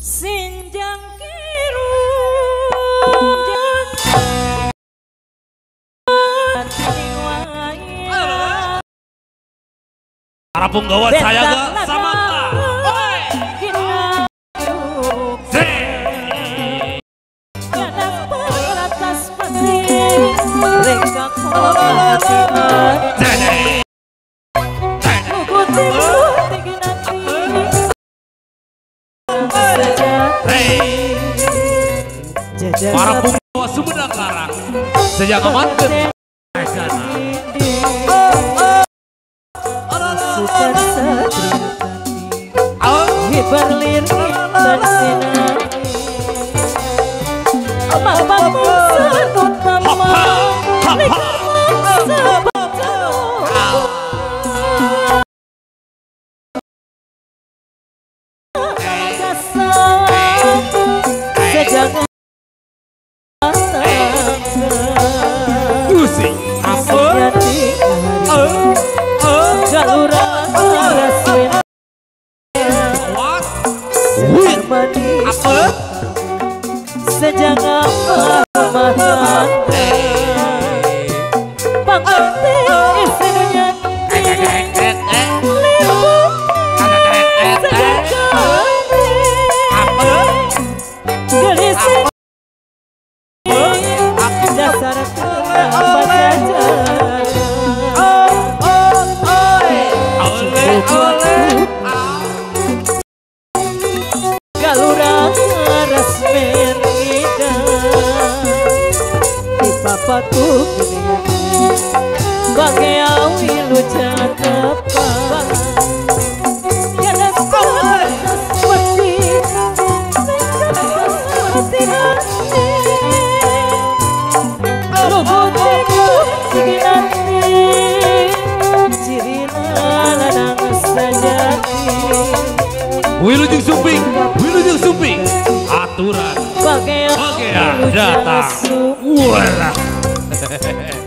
Sinjang kiru para punggawa saya gak Samantha. Para punggawa Sumedang Larang sejak amankan berlirik bersinar mamamu serutama sejagat musik sejangan pemahaman pangerti istrinya limbung gelisah dasar apa saja galurang resmen bapakku bagai awi lu jatapa ya dasar seperti lu budiku sigi nanti cirina ladang sejati Wilujeng Sumping aturan bagai datang. Walah.